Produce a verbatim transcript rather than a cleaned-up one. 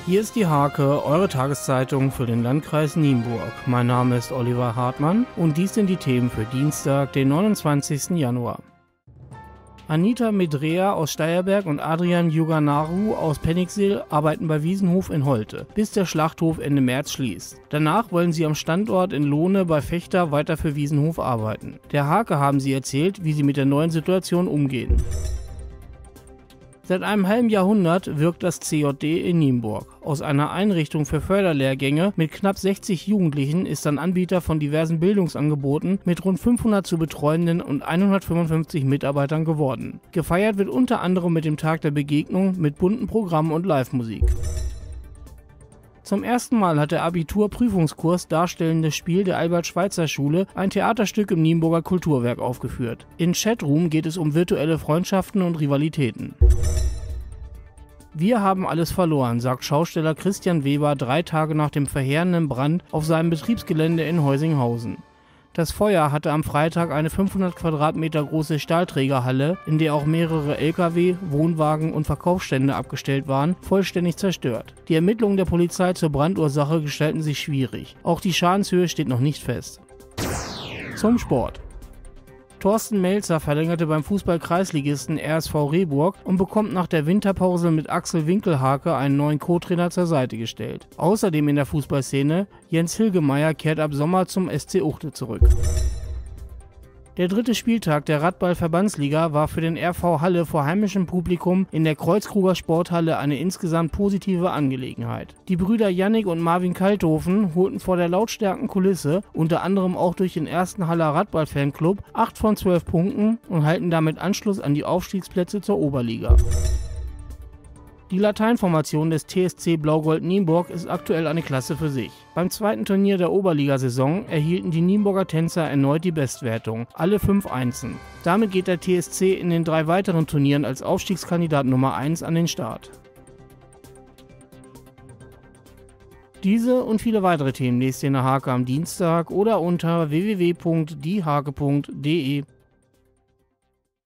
Hier ist die Hake, eure Tageszeitung für den Landkreis Nienburg. Mein Name ist Oliver Hartmann und dies sind die Themen für Dienstag, den neunundzwanzigsten Januar. Anita Medrea aus Steierberg und Adrian Juganaru aus Penningsil arbeiten bei Wiesenhof in Holte, bis der Schlachthof Ende März schließt. Danach wollen sie am Standort in Lohne bei Fechter weiter für Wiesenhof arbeiten. Der Hake haben sie erzählt, wie sie mit der neuen Situation umgehen. Seit einem halben Jahrhundert wirkt das C J D in Nienburg. Aus einer Einrichtung für Förderlehrgänge mit knapp sechzig Jugendlichen ist ein Anbieter von diversen Bildungsangeboten mit rund fünfhundert zu betreuenden und hundertfünfundfünfzig Mitarbeitern geworden. Gefeiert wird unter anderem mit dem Tag der Begegnung mit bunten Programmen und Live-Musik. Zum ersten Mal hat der Abitur-Prüfungskurs Darstellendes Spiel der Albert-Schweitzer-Schule ein Theaterstück im Nienburger Kulturwerk aufgeführt. In Chatroom geht es um virtuelle Freundschaften und Rivalitäten. Wir haben alles verloren, sagt Schausteller Christian Weber drei Tage nach dem verheerenden Brand auf seinem Betriebsgelände in Heusinghausen. Das Feuer hatte am Freitag eine fünfhundert Quadratmeter große Stahlträgerhalle, in der auch mehrere L K W, Wohnwagen und Verkaufsstände abgestellt waren, vollständig zerstört. Die Ermittlungen der Polizei zur Brandursache gestalten sich schwierig. Auch die Schadenshöhe steht noch nicht fest. Zum Sport. Thorsten Melzer verlängerte beim Fußball-Kreisligisten R S V Rehburg und bekommt nach der Winterpause mit Axel Winkelhake einen neuen Co-Trainer zur Seite gestellt. Außerdem in der Fußballszene: Jens Hilgemeier kehrt ab Sommer zum S C Uchte zurück. Der dritte Spieltag der Radball-Verbandsliga war für den R V Halle vor heimischem Publikum in der Kreuzkruger Sporthalle eine insgesamt positive Angelegenheit. Die Brüder Jannik und Marvin Kalthofen holten vor der lautstarken Kulisse, unter anderem auch durch den ersten Haller Radball-Fanclub, acht von zwölf Punkten und halten damit Anschluss an die Aufstiegsplätze zur Oberliga. Die Lateinformation des T S C Blau-Gold Nienburg ist aktuell eine Klasse für sich. Beim zweiten Turnier der Oberligasaison erhielten die Nienburger Tänzer erneut die Bestwertung, alle fünf Einsen. Damit geht der T S C in den drei weiteren Turnieren als Aufstiegskandidat Nummer eins an den Start. Diese und viele weitere Themen lest ihr in der Hake am Dienstag oder unter w w w punkt die hake punkt de.